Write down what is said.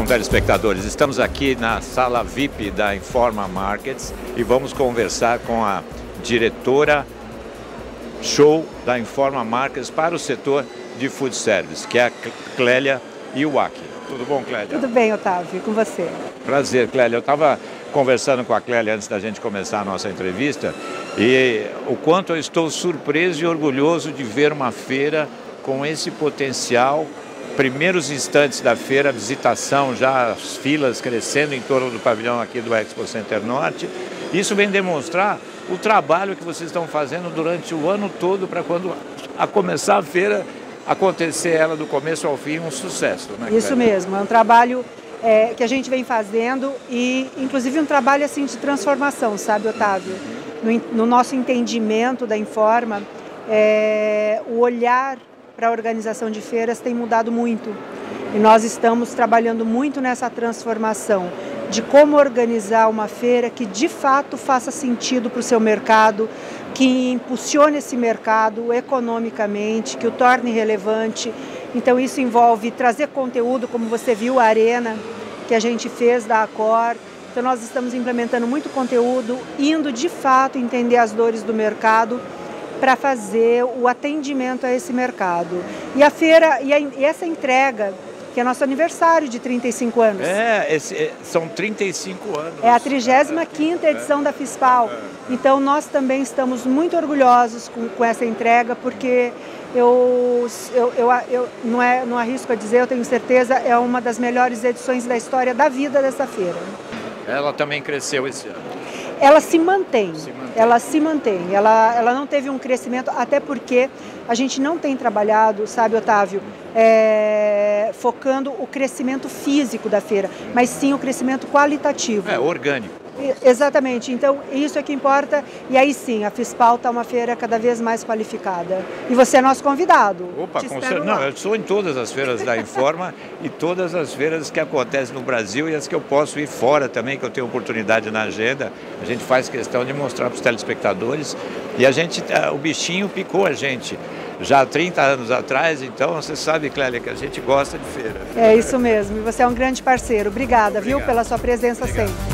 Bom, telespectadores, estamos aqui na sala VIP da Informa Markets e vamos conversar com a diretora show da Informa Markets para o setor de food service, que é a Clélia Iwaki. Tudo bom, Clélia? Tudo bem, Otávio, e com você? Prazer, Clélia. Eu estava conversando com a Clélia antes da gente começar a nossa entrevista e o quanto eu estou surpreso e orgulhoso de ver uma feira com esse potencial. Primeiros instantes da feira, a visitação, já as filas crescendo em torno do pavilhão aqui do Expo Center Norte. Isso vem demonstrar o trabalho que vocês estão fazendo durante o ano todo para quando a começar a feira, acontecer ela do começo ao fim um sucesso. Né, Isso mesmo, é um trabalho que a gente vem fazendo e inclusive um trabalho assim de transformação, sabe, Otávio? No nosso entendimento da Informa, o olhar para a organização de feiras tem mudado muito e nós estamos trabalhando muito nessa transformação de como organizar uma feira que de fato faça sentido para o seu mercado, que impulsione esse mercado economicamente, que o torne relevante. Então isso envolve trazer conteúdo, como você viu a arena que a gente fez da Accor. Então nós estamos implementando muito conteúdo, indo de fato entender as dores do mercado para fazer o atendimento a esse mercado. E a feira, e essa entrega, que é nosso aniversário de 35 anos. São 35 anos. É a 35ª edição da FISPAL. Então nós também estamos muito orgulhosos com essa entrega, porque eu não arrisco a dizer, eu tenho certeza, é uma das melhores edições da história da vida dessa feira. Ela também cresceu esse ano. Ela se mantém. Ela se mantém, ela não teve um crescimento, até porque a gente não tem trabalhado, sabe, Otávio, focando o crescimento físico da feira, mas sim o crescimento qualitativo. Orgânico. Exatamente, então isso é que importa, e aí sim, a FISPAL está uma feira cada vez mais qualificada. E você é nosso convidado. Opa, não, eu sou em todas as feiras da Informa e todas as feiras que acontecem no Brasil e as que eu posso ir fora também, que eu tenho oportunidade na agenda. A gente faz questão de mostrar para os telespectadores e o bichinho picou a gente já há 30 anos atrás, então você sabe, Clélia, que a gente gosta de feira. É isso mesmo, e você é um grande parceiro. Obrigada, viu, pela sua presença sempre.